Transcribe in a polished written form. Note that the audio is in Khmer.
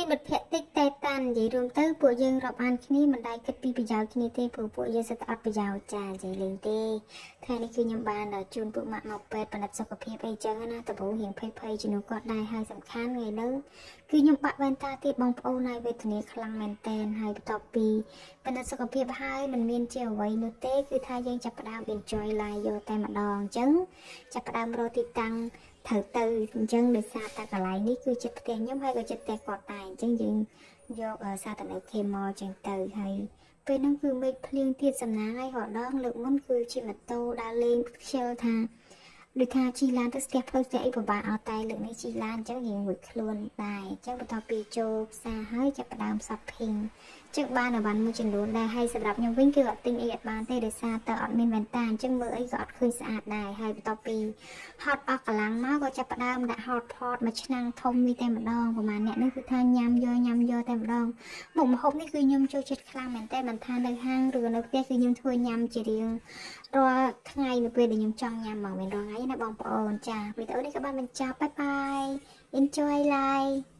មានមិត្តភក្តិតិចតែតាន់និយាយរួមទៅពួកយើងរាប់អានគ្នាមិនដែលគិតពីប្រយោជន៍គ្នាទេព្រោះពួកយើងសិតតែអត់ប្រយោជន៍ចានិយាយលេងទេថ្ងៃនេះគឺខ្ញុំបានជូនពួកម៉ាក់មកពេទ្យបណ្ឌិតសុខភាពអីចឹងណាតើព្រោះរៀងភ័យជំនួសគាត់ដែរហើយសំខាន់ថ្ងៃនេះគឺខ្ញុំបាក់វ៉ែនតាទៀតបងប្អូនហើយវេទនាខ្លាំងមែនតែនហើយបន្ទាប់ពីបណ្ឌិតសុខភាពហើយមិនមានជាអ្វីនោះទេគឺថាយើងចាប់ផ្ដើម enjoy life យកតែម្ដងអញ្ចឹងចាប់ផ្ដើមរកទីតាំងត្រូវទៅអញ្ចឹងដោយសារតែកន្លែងនេះគឺចិត្តផ្ទះខ្ញុំហើយក៏ចិត្តផ្ទះគាត់ដែរអញ្ចឹងយើងយកសាតនៅខេមអញ្ចឹងទៅហើយពេលហ្នឹងគឺមេឃភ្លៀងទៀតសំណាងហើយរដងលើកមុនគឺជាម៉ូតូដើរលេងខ្ជិលថាដូចថាជិះឡានទៅស្ទះផ្លូវស្ទះអីពិបាកអត់តែលើកនេះជិះឡានអញ្ចឹងរៀងរួចខ្លួនដែរអញ្ចឹងបន្ទាប់ពីចូលផ្សារហើយចាប់ផ្ដើម shopping ចឹងបានអីវ៉ាន់មួយចំនួនដែរហើយសម្រាប់ខ្ញុំវិញគឺអត់ទិញអីអត់បានទេដោយសារតែអត់មានវ៉ែនតាអញ្ចឹងមើលអីក៏អត់ឃើញស្អាតដែរហើយបន្ទាប់ពីហត់អស់កម្លាំងមកក៏ចាប់ផ្ដើមដាក់ hot pot មួយឆ្នាំងធំនេះតែម្ដងប្រហែលអ្នកនេះគឺថាញ៉ាំយកតែម្ដងមុខម្ហូបនេះគឺខ្ញុំចូលចិត្តខ្លាំងមែនតើមិនថានៅហាងឬនៅផ្ទះគឺខ្ញុំធ្វើញ៉ាំជារៀងរាល់ថ្ងៃនៅពេលដែលខ្ញុំចង់ញ៉ាំមកមានរាល់ថ្ងៃណាបងប្អូនចាវីដេអូនេះក៏បានបញ្ចប់បាយបាយ enjoy life